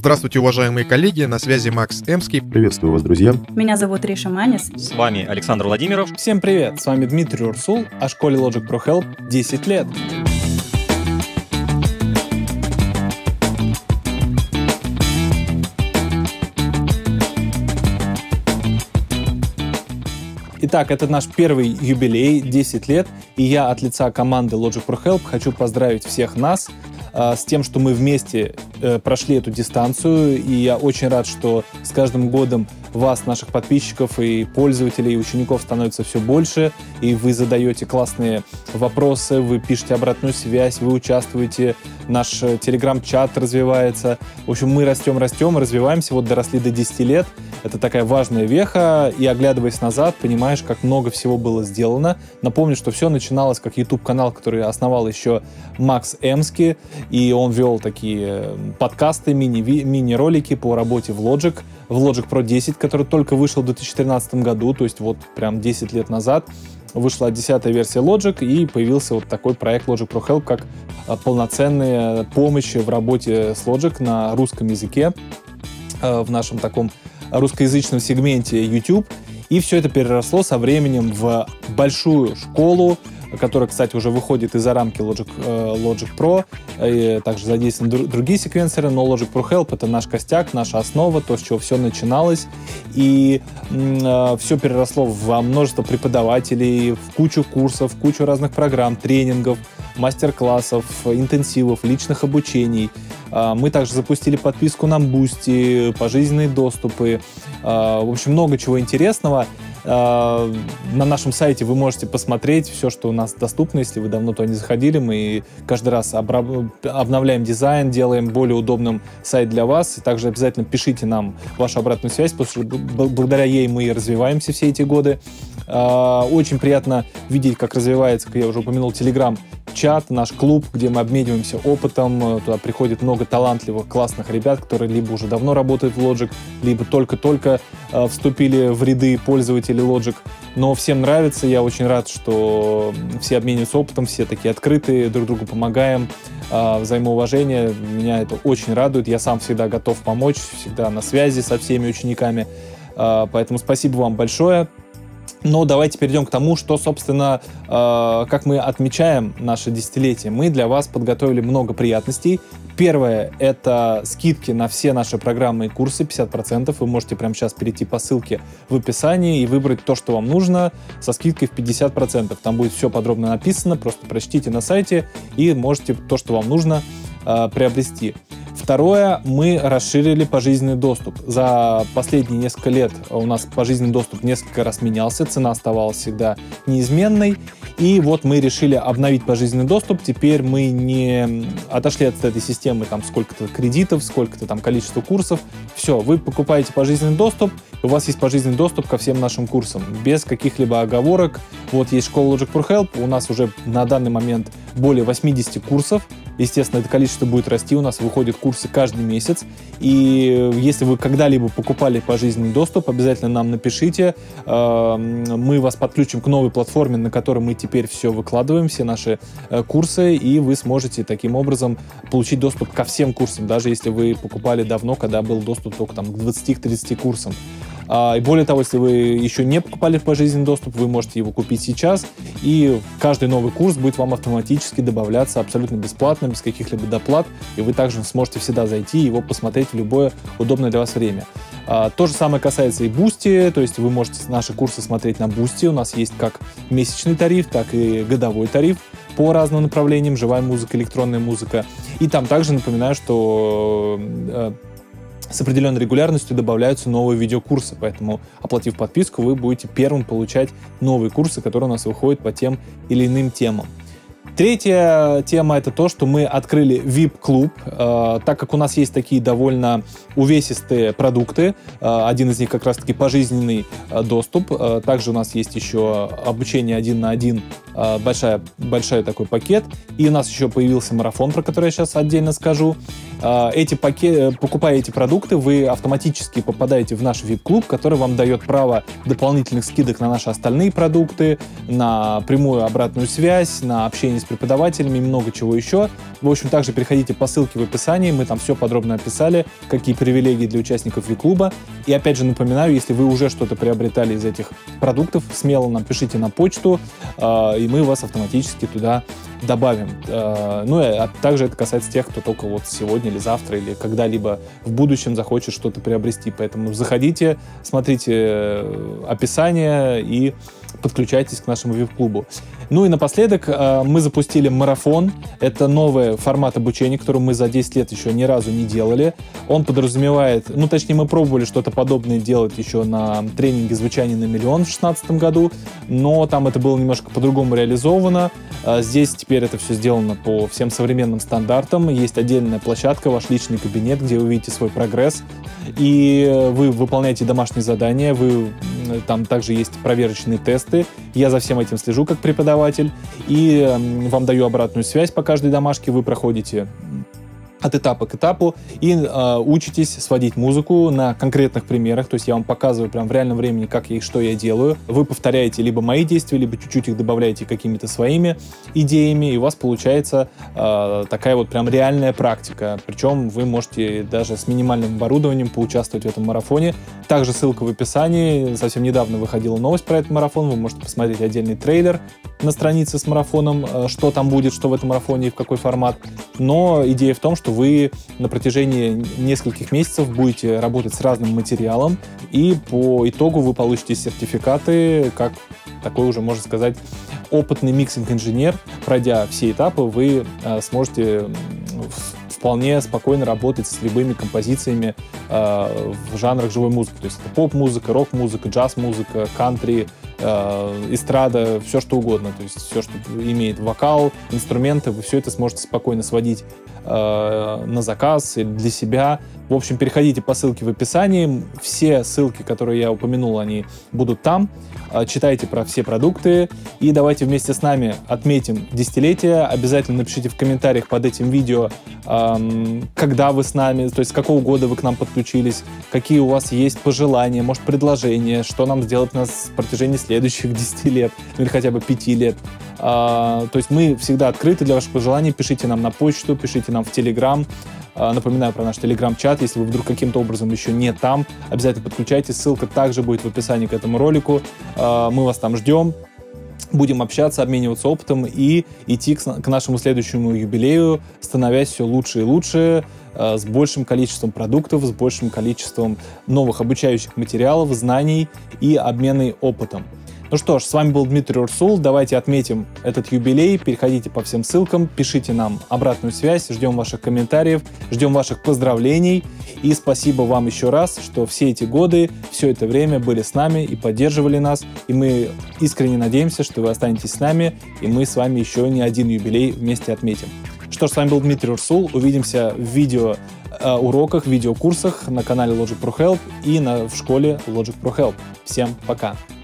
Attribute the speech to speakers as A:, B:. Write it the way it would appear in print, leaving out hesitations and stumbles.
A: Здравствуйте, уважаемые коллеги, на связи Макс Эмский.
B: Приветствую вас, друзья.
C: Меня зовут Риша Манис.
D: С вами Александр Владимиров.
E: Всем привет, с вами Дмитрий Урсул, о школе Logic Pro Help 10 лет. Итак, это наш первый юбилей, 10 лет, и я от лица команды Logic Pro Help хочу поздравить всех нас с тем, что мы вместе прошли эту дистанцию, и я очень рад, что с каждым годом вас, наших подписчиков и пользователей, и учеников становится все больше, и вы задаете классные вопросы, вы пишете обратную связь, вы участвуете, наш телеграм-чат развивается. В общем, мы растем, развиваемся, вот доросли до 10 лет. Это такая важная веха, и оглядываясь назад, понимаешь, как много всего было сделано. Напомню, что все начиналось как YouTube-канал, который основал еще Макс Эмский, и он вел такие подкасты, мини-ролики по работе в Logic Pro 10, который только вышел в 2013 году, то есть вот прям 10 лет назад вышла 10-я версия Logic, и появился вот такой проект Logic Pro Help, как полноценная помощь в работе с Logic на русском языке, в нашем таком русскоязычном сегменте YouTube. И все это переросло со временем в большую школу, которая, кстати, уже выходит из-за рамки Logic Pro, и также задействованы другие секвенсоры, но Logic Pro Help — это наш костяк, наша основа, то, с чего все начиналось, и все переросло во множество преподавателей, в кучу курсов, в кучу разных программ, тренингов, мастер-классов, интенсивов, личных обучений. Мы также запустили подписку на Boosty, пожизненные доступы, в общем, много чего интересного. На нашем сайте вы можете посмотреть все, что у нас доступно, если вы давно туда не заходили. Мы каждый раз обновляем дизайн, делаем более удобным сайт для вас. И также обязательно пишите нам вашу обратную связь, потому что благодаря ей мы и развиваемся все эти годы. Очень приятно видеть, как развивается, как я уже упомянул, Telegram-чат, наш клуб, где мы обмениваемся опытом. Туда приходит много талантливых, классных ребят, которые либо уже давно работают в Logic, либо только-только вступили в ряды пользователей Logic. Но всем нравится, я очень рад, что все обмениваются опытом, все такие открытые, друг другу помогаем, взаимоуважение. Меня это очень радует, я сам всегда готов помочь, всегда на связи со всеми учениками. Поэтому спасибо вам большое. Но давайте перейдем к тому, что, собственно, как мы отмечаем наше десятилетие. Мы для вас подготовили много приятностей. Первое — это скидки на все наши программы и курсы, 50%. Вы можете прямо сейчас перейти по ссылке в описании и выбрать то, что вам нужно, со скидкой в 50%. Там будет все подробно написано, просто прочтите на сайте и можете то, что вам нужно, приобрести. Второе, мы расширили пожизненный доступ. За последние несколько лет у нас пожизненный доступ несколько раз менялся, цена оставалась всегда неизменной. И вот мы решили обновить пожизненный доступ. Теперь мы не отошли от этой системы, там сколько-то кредитов, сколько-то там количество курсов. Все, вы покупаете пожизненный доступ, у вас есть пожизненный доступ ко всем нашим курсам, без каких-либо оговорок. Вот есть школа Logic Pro Help, у нас уже на данный момент более 80 курсов. Естественно, это количество будет расти, у нас выходят курсы каждый месяц. И если вы когда-либо покупали пожизненный доступ, обязательно нам напишите. Мы вас подключим к новой платформе, на которой мы теперь все выкладываем, все наши курсы, и вы сможете таким образом получить доступ ко всем курсам, даже если вы покупали давно, когда был доступ только там, к 20-30 курсам. И более того, если вы еще не покупали пожизненный доступ, вы можете его купить сейчас, и каждый новый курс будет вам автоматически добавляться абсолютно бесплатно, без каких-либо доплат, и вы также сможете всегда зайти и его посмотреть в любое удобное для вас время. То же самое касается и Boosty, то есть вы можете наши курсы смотреть на Boosty. У нас есть как месячный тариф, так и годовой тариф по разным направлениям, живая музыка, электронная музыка. И там также напоминаю, что с определенной регулярностью добавляются новые видеокурсы, поэтому, оплатив подписку, вы будете первым получать новые курсы, которые у нас выходят по тем или иным темам. Третья тема — это то, что мы открыли VIP-клуб, так как у нас есть такие довольно увесистые продукты. Один из них как раз-таки пожизненный доступ. Также у нас есть еще обучение 1 на 1 большой такой пакет. И у нас еще появился марафон, про который я сейчас отдельно скажу. Покупая эти продукты, вы автоматически попадаете в наш VIP-клуб, который вам дает право дополнительных скидок на наши остальные продукты, на прямую обратную связь, на общение с преподавателями и много чего еще. В общем, также переходите по ссылке в описании, мы там все подробно описали, какие привилегии для участников VIP-клуба. И опять же напоминаю, если вы уже что-то приобретали из этих продуктов, смело нам пишите на почту, и мы вас автоматически туда добавим. А также это касается тех, кто только вот сегодня или завтра, или когда-либо в будущем захочет что-то приобрести. Поэтому заходите, смотрите описание и подключайтесь к нашему VIP-клубу. Ну и напоследок мы запустили марафон. Это новый формат обучения, который мы за 10 лет еще ни разу не делали. Он подразумевает, точнее, мы пробовали что-то подобное делать еще на тренинге «Звучание на миллион» в 2016 году, но там это было немножко по-другому реализовано. Здесь теперь это все сделано по всем современным стандартам. Есть отдельная площадка, ваш личный кабинет, где вы видите свой прогресс. И вы выполняете домашние задания, там также есть проверочные тесты. Я за всем этим слежу как преподаватель. И вам даю обратную связь по каждой домашке. Вы проходите от этапа к этапу и учитесь сводить музыку на конкретных примерах. То есть я вам показываю прям в реальном времени, как и что я делаю. Вы повторяете либо мои действия, либо чуть-чуть их добавляете какими-то своими идеями, и у вас получается такая вот прям реальная практика. Причем вы можете даже с минимальным оборудованием поучаствовать в этом марафоне. Также ссылка в описании. Совсем недавно выходила новость про этот марафон. Вы можете посмотреть отдельный трейлер на странице с марафоном, что там будет, что в этом марафоне и в какой формат. Но идея в том, что вы на протяжении нескольких месяцев будете работать с разным материалом, и по итогу вы получите сертификаты, как такой уже, можно сказать, опытный миксинг-инженер. Пройдя все этапы, вы сможете вполне спокойно работать с любыми композициями в жанрах живой музыки. То есть это поп-музыка, рок-музыка, джаз-музыка, кантри, эстрада, все что угодно. То есть все, что имеет вокал, инструменты, вы все это сможете спокойно сводить на заказ или для себя. В общем, переходите по ссылке в описании. Все ссылки, которые я упомянул, они будут там. Читайте про все продукты. И давайте вместе с нами отметим десятилетие. Обязательно напишите в комментариях под этим видео, когда вы с нами, то есть с какого года вы к нам подключились, какие у вас есть пожелания, может, предложения, что нам сделать на протяжении следующих 10 лет, или хотя бы 5 лет. То есть мы всегда открыты для ваших пожеланий. Пишите нам на почту, пишите нам в Telegram. Напоминаю про наш Telegram-чат. Если вы вдруг каким-то образом еще не там, обязательно подключайтесь. Ссылка также будет в описании к этому ролику. Мы вас там ждем. Будем общаться, обмениваться опытом и идти к нашему следующему юбилею, становясь все лучше и лучше, с большим количеством продуктов, с большим количеством новых обучающих материалов, знаний и обменной опытом. Ну что ж, с вами был Дмитрий Урсул. Давайте отметим этот юбилей. Переходите по всем ссылкам, пишите нам обратную связь. Ждем ваших комментариев, ждем ваших поздравлений. И спасибо вам еще раз, что все эти годы, все это время были с нами и поддерживали нас. И мы искренне надеемся, что вы останетесь с нами, и мы с вами еще не один юбилей вместе отметим. Что ж, с вами был Дмитрий Урсул. Увидимся в видеоуроках, видеокурсах на канале Logic Pro Help и в школе Logic Pro Help. Всем пока!